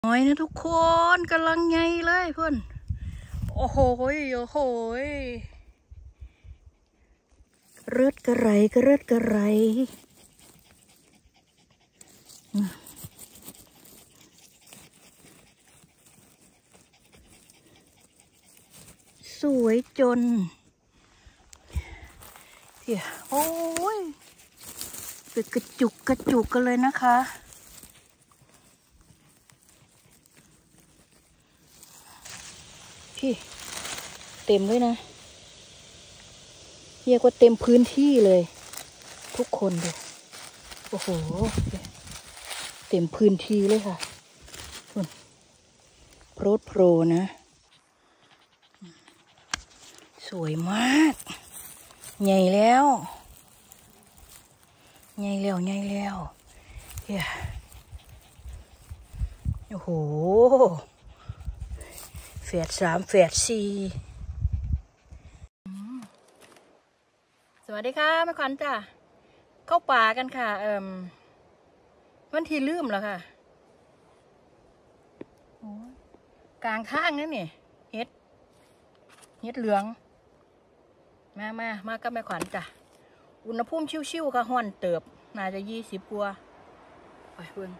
น้อยนะทุกคนกำลังไงเลยเพื่อนโอ้โหโอ้โหเริดกระไรกระเริดกระไรสวยจนเดี๋ยวโอ้ยเป็นกระจุกกันเลยนะคะพี่เต็มเลยนะเรียกว่าเต็มพื้นที่เลยทุกคนดูโอ้โหเต็มพื้นที่เลยค่ะโปรดโปรนะสวยมากใหญ่แล้วเฮียโอ้โหแฝด3แฝด4สวัสดีค่ะแม่ขวัญจ้ะเข้าป่ากันค่ะวันที่ลืมแล้วค่ะกลางทางนั่นนี่เฮ็ดเหลืองมากับแม่ขวัญจ้ะอุณหภูมิชิวๆค่ะห้อนเติบน่าจะ20 กว่าไปเพิ่ง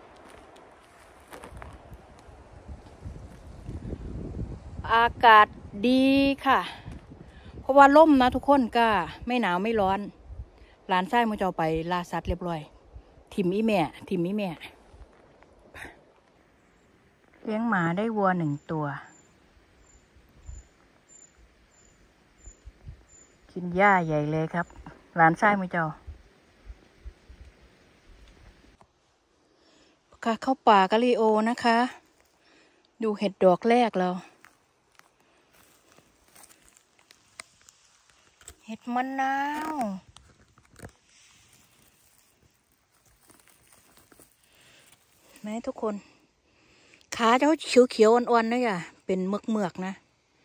อากาศดีค่ะเพราะว่าล่มนะทุกคนก็ไม่หนาวไม่ร้อนหลานชายมึงจะเอาไปล่าสัตว์เรียบร้อยทิมอีแม่เลี้ยงหมาได้วัว1 ตัวกินหญ้าใหญ่เลยครับหลานชายมึงจะค่ะเข้าป่ากะลีโอนะคะดูเห็ดดอกแรกแล้วเห็ดมะนาวแม่ทุกคนขาเจ้าเขียวอ่อนๆนะอย่าเป็นเมือกนะ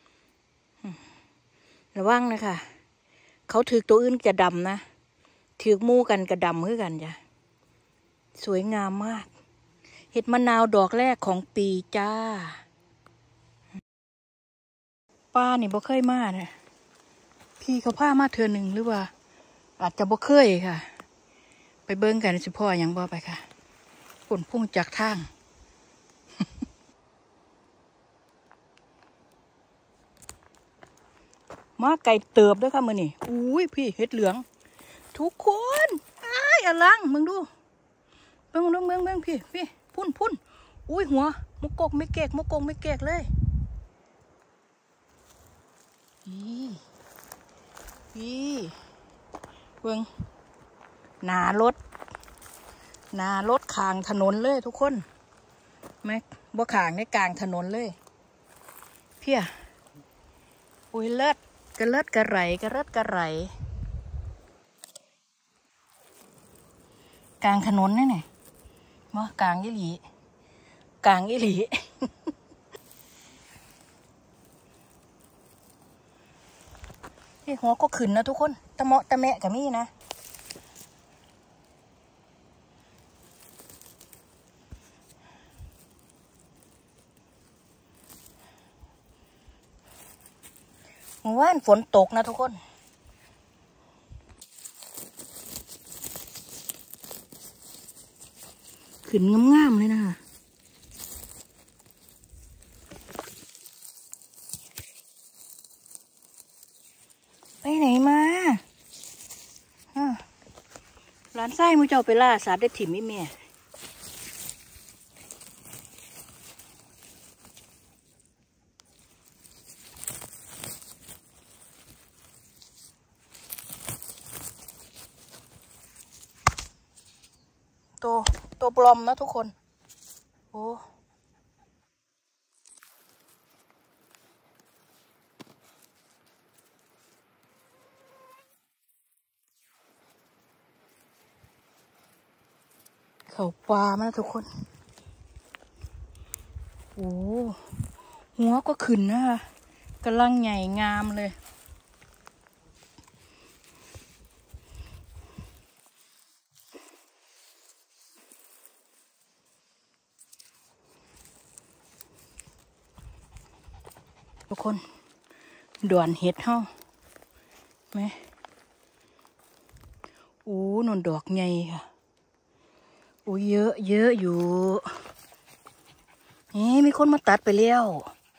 ระวังนะคะเขาถือตัวอื่นจะดำนะถือมู่กันกระดำคือกันจ้ะสวยงามมากเห็ดมะนาวดอกแรกของปีจ้าป้านี่บ่เคยมาเนี่ยพี่เขาพามาเทื่อหนึ่งหรือว่าอาจจะบ่เคยค่ะไปเบิ้งกันสิพ่อยังบ่ไปค่ะฝนพุ่งจากทางมาไก่เติบด้วยค่ะมือนี่อุ้ยพี่เห็ดเหลืองทุกคนอ้ายอลังมึงดูเบิ้งพี่พุ่นอุ้ยหัวมกกไม่เกกเลยพี่เบิ้งหนารถข้างถนนเลยทุกคนแม่บ่ข้างในกลางถนนเลยเพี้ยอุ้ยเลิศกระไรกลางถนนนี่ไงมากลางอีหลีที่หัวก็ขึ้นนะทุกคนตะเมาะตะแมะกับมี่นะเมื่อวานฝนตกนะทุกคนขึ้นงามๆเลยนะคะไปไหนมาร้านไส้มูเจ้าไปล่าสัตว์ได้ถิ่มไม่แม่ตัวปลอมนะทุกคนโอ้เขาปลามาทุกคนโอ้หัวก็ขึ้นนะคะกำลังใหญ่งามเลยทุกคนดอนเห็ดเฮาไหมอู้นนดอกใหญ่ค่ะอู้เยอะเยอะอยู่นี่มีคนมาตัดไปแล้ว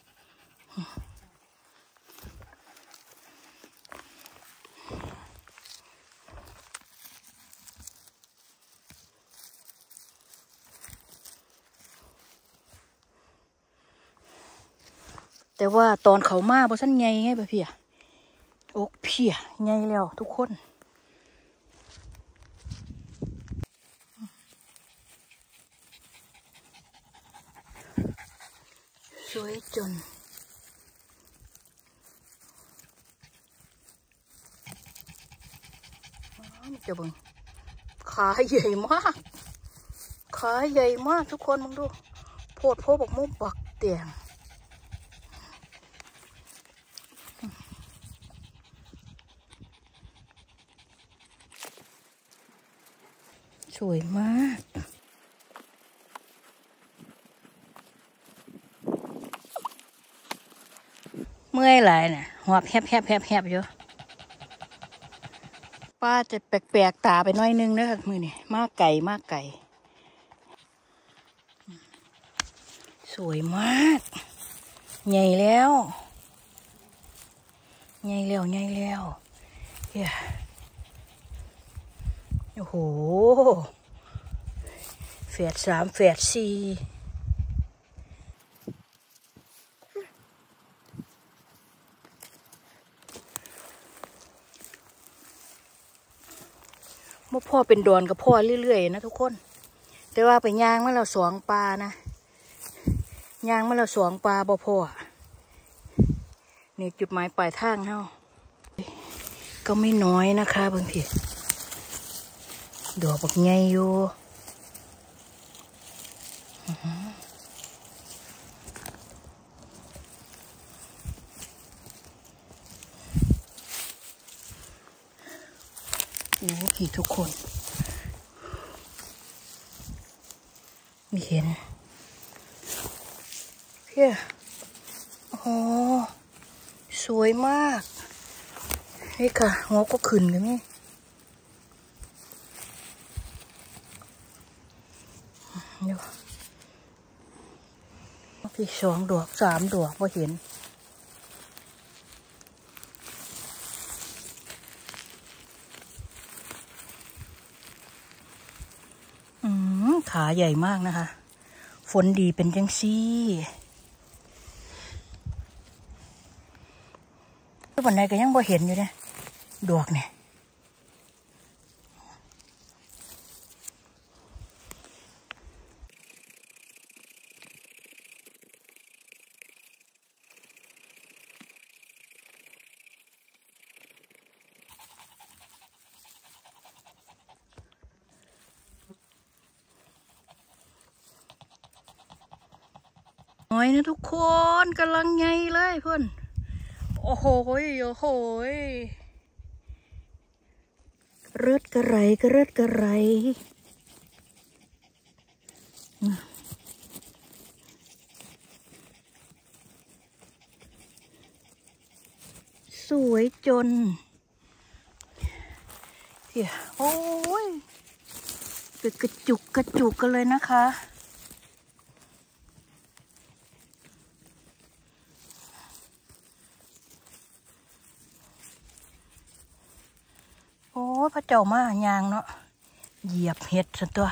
แต่ว่าตอนเขามาบ่สั้นไงไงบ่เพียอกเพียไงแล้วทุกคนสวยจนจะเบิ่งขาใหญ่มากขาใหญ่มากทุกคนมึงดูโพดโพบอกมุกบักเตียงสวยมากเมื่อยหลายน่ะหอบแฮบอยู่ป้าจะแปลกๆตาไปหน่อยนึงนะคะมือนี่มากไก่สวยมากใหญ่แล้วเฮียโอ้โหแฝด3แฝด4มื่อพ่อเป็นดอนกับพ่อเรื่อยๆนะทุกคนแต่ว่าไปย่างมาเรา2 ปลานะย่างมาเรา2 ปลาบ่พ่อนี่จุดหมายปลายทางเฮาก็ไม่น้อยนะคะบางทีดอกบักใหญ่อยู่โอ้พี่ทุกคนไม่เห็นเพี้ยโอ้สวยมากนี่ค่ะหัวก็ขึ้นกันนี่เดี๋ยวพี่2 ดอก3 ดอกพอเห็นขาใหญ่มากนะคะฝนดีเป็นจังซี่วันไหนก็ยังบ่เห็นอยู่เนี่ยดอกเนี่ยน้อยนะทุกคนกำลังใหญ่เลยเพื่อนโอ้โหเริดกระไรสวยจนเฮียโอ้ยเป็นกระจุกกันเลยนะคะโอ้พระเจ้ามายางเนาะเหยียบเห็ดสันตัว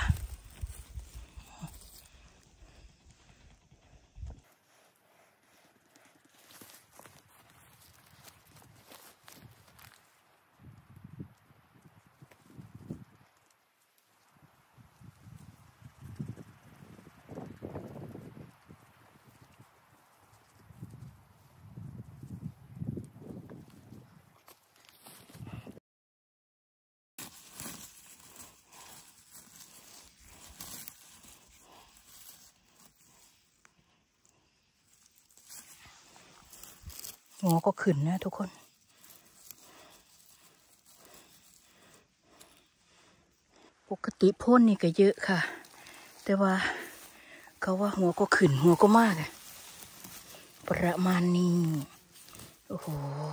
หัวก็ขึ้นนะทุกคนปกติพ่นนี่ก็เยอะค่ะแต่ว่าเขาว่าหัวก็ขึ้นหัวก็มากประมาณนี้โอ้โห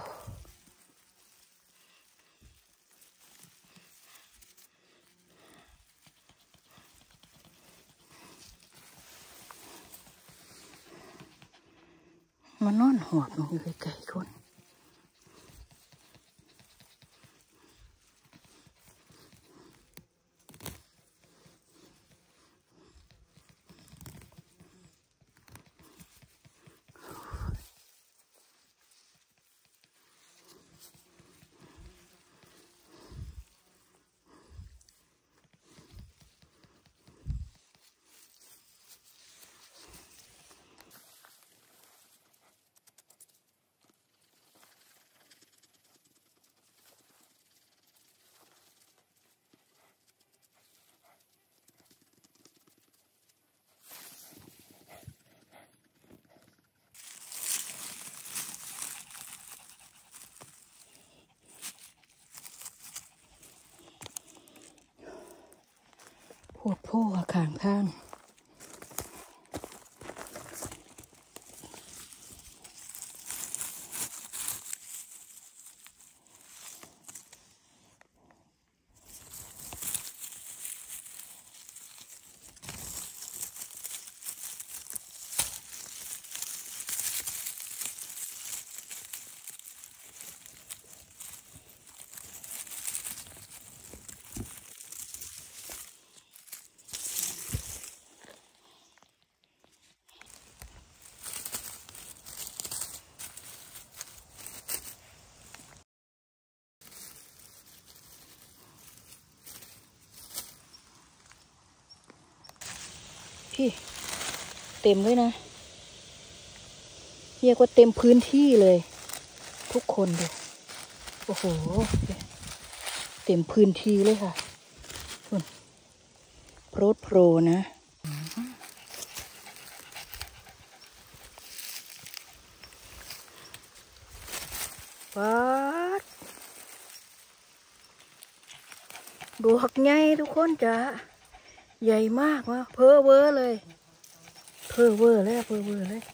มานอนหอบลงอยู่ไกลๆคนโพดโพข้างทางพี่เต็มเลยนะเรียกว่าเต็มพื้นที่เลยทุกคนดูโอ้โหเต็มพื้นที่เลยค่ะโปรดโปรนะว้าดูหักใหญ่ทุกคนจ้ะใหญ่มากวะเพ้อเวอเลยเพ้อเวอเลยเพ้อเวอเลย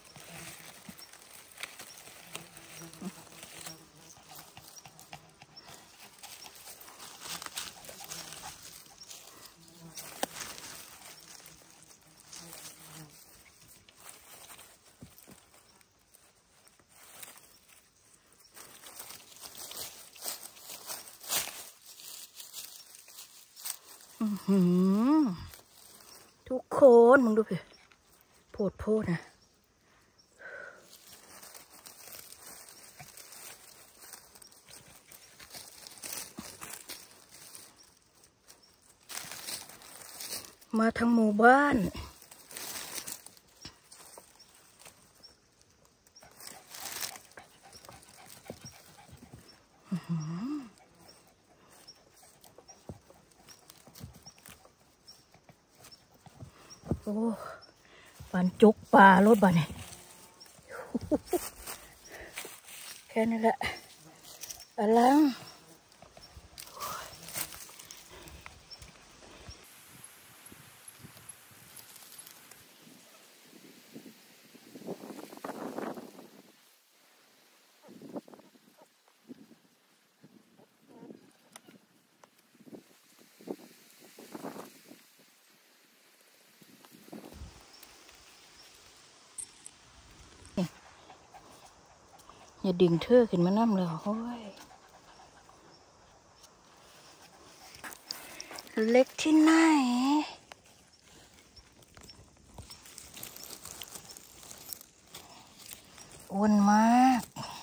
ทุกคนมึงดูสิโพดโพดนะมาทั้งหมู่บ้านโอ้ปันจุกปลารถบ้านนี่แค่นี้แหละอลังอย่าดึงเธอขึ้นมานั่งเลยโอ้ยเล็กที่ไหนอ้วนมาก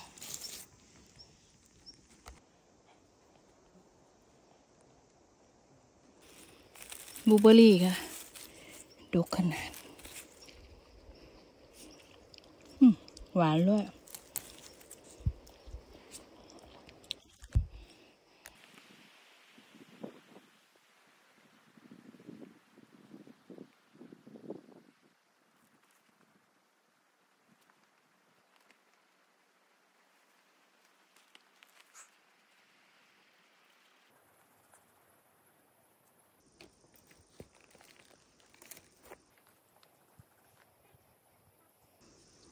บลูเบอร์รี่ค่ะดกขนาดหวานด้วย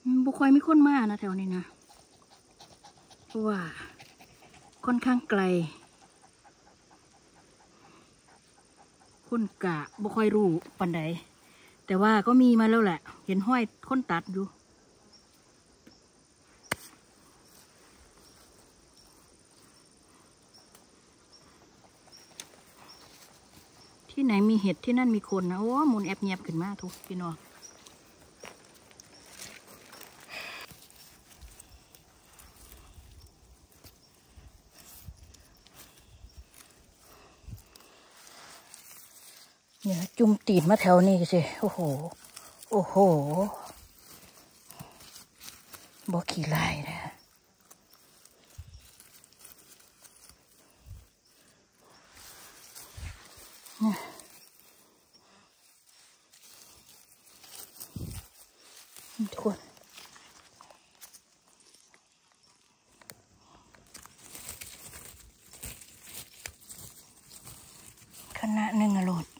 บุคอยไม่ค้นมานะแถวนี้นะเพราะว่าค่อนข้างไกลคนกะบุคอยรู้ปันใดแต่ว่าก็มีมาแล้วแหละเห็นห้อยค้นตัดอยู่ที่ไหนมีเห็ดที่นั่นมีคนนะโอ้มูลแอบเงียบขึ้นมาทุกพี่น้องเนี่ยจุ่มตีนมาแถวนี้สิโอ้โหโอ้โหบ่ขี่ลายนะทุกคนคณะหนึ่งอร่อย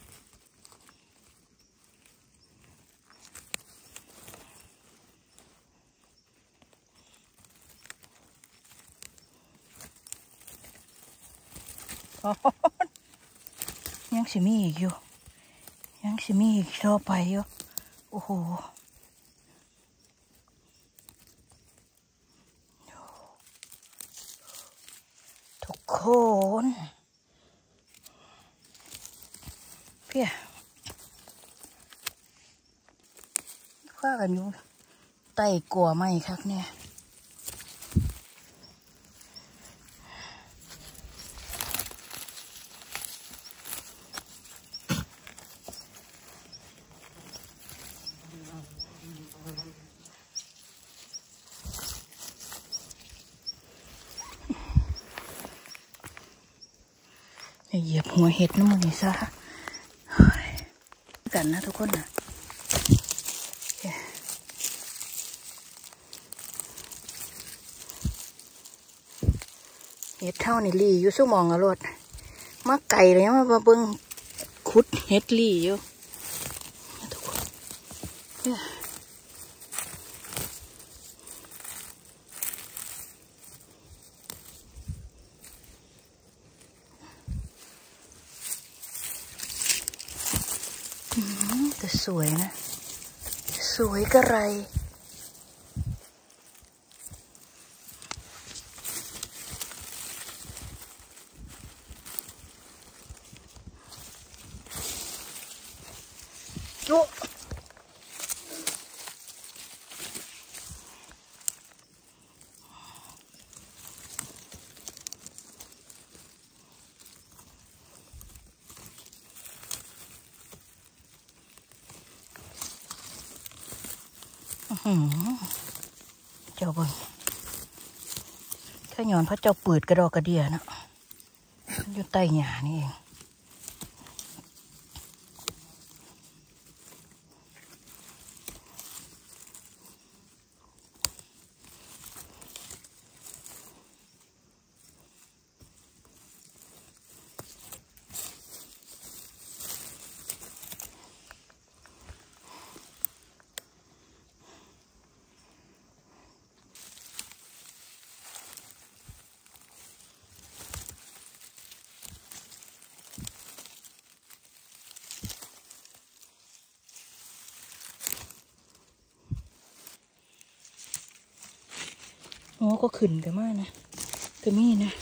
ยังสิมีอีกอยู่ยังสิมีอีกต่อไปอยู่โอ้โหทุกคนเพี่ยข้ากันอยู่ไต่กลัวไหมครับเนี่ยเหยียบหัวเห็ดน้ำมันนี่ซะกันนะทุกคนนะเห็ดเท่านี่ลีอยู่สู้มองอรรถมาไก่เลยมาเบิ้งขุดเห็ดลีอยู่ทุกคนแต่สวยนะสวยกระไรโอ้เจ้าเบิ้งถ้าย้อนพระเจ้าเปิดกระดอกกระเดียนะอยู่ใต้หญ้านี่เองโอ้ก็ขึ้นกันมากนะก็มีนะ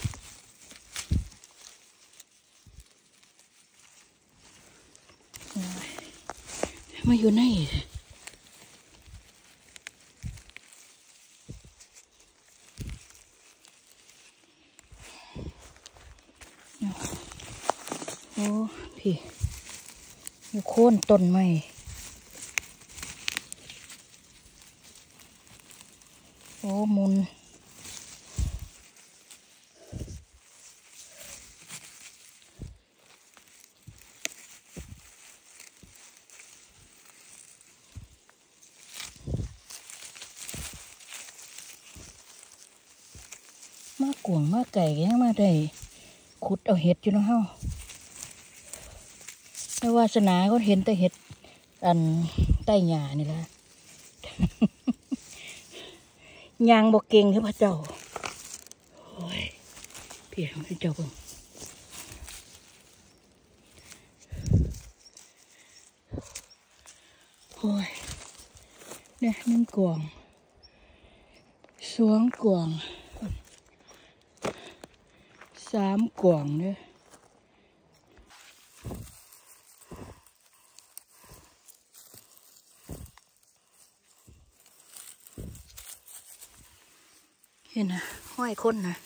มาอยู่ไหนโอ้พี่อยู่โค่นต้นไม้โอ้มุนมากกวงมากไก่ยังมาได้ขุดเอาเห็ดอยู่นะเฮาไม่วาสนาก็เห็นแต่เห็ดอันใต้หญ้านี่แหละยางบอกเก่งคือพระเจ้าโอ้ยเพียงพระเจ้าเบิ่งโอ้ยเนี่ยนึ่งกวางสองกวางสามกวางเนี่ยเห็นนะห้อยคนนะ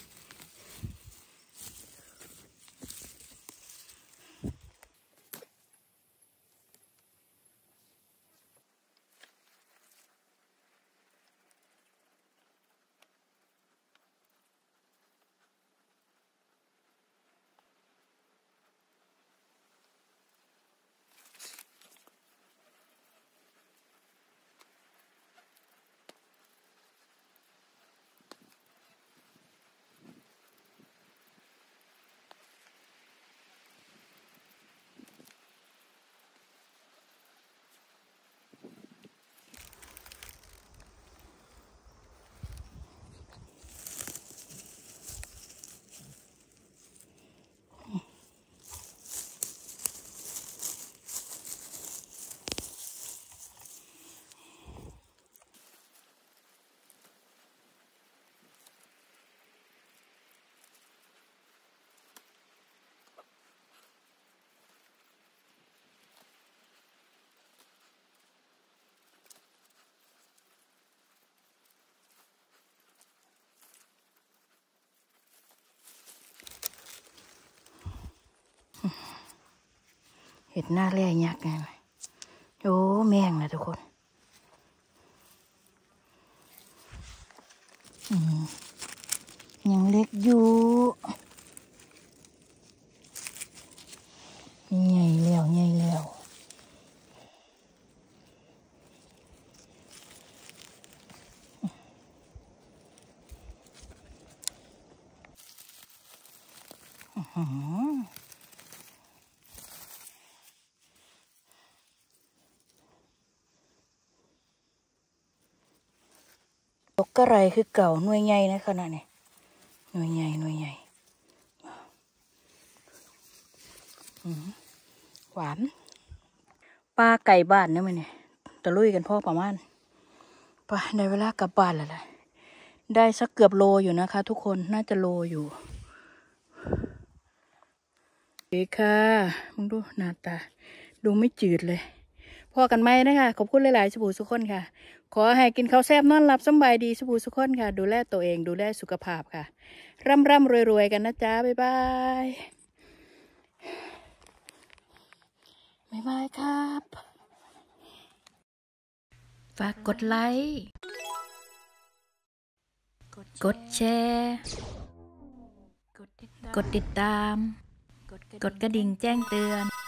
เห็ดหน้าแร่ยักษ์ไงโอ้แมงนะทุกคนยังเล็กอยู่ใหญ่แล้วใหญ่แล้วตกกระไรคือเก่าหน่วยใหญ่นะขนาดนี้หน่วยใหญ่หน่วยใหญ่หวานปลาไก่บ้านเนี่ยมันเนี่ยตะลุยกันพ่อประมาณไปในเวลากลับบ้านแล้วแหละได้สักเกือบโลอยู่นะคะทุกคนน่าจะโลอยู่โอเคค่ะมึงดูหน้าตาดูไม่จืดเลยพอกันไหมนะคะขอบคุณหลายๆสบู่สุขคนค่ะขอให้กินข้าวแซ่บนอนหลับสบายดีสบู่สุขคนค่ะดูแลตัวเองดูแลสุขภาพค่ะร่ำรวยๆกันนะจ๊ะบ๊ายบายบ๊ายบายครับฝากกดไลค์กดแชร์กดติดตามกดกระดิ่งแจ้งเตือน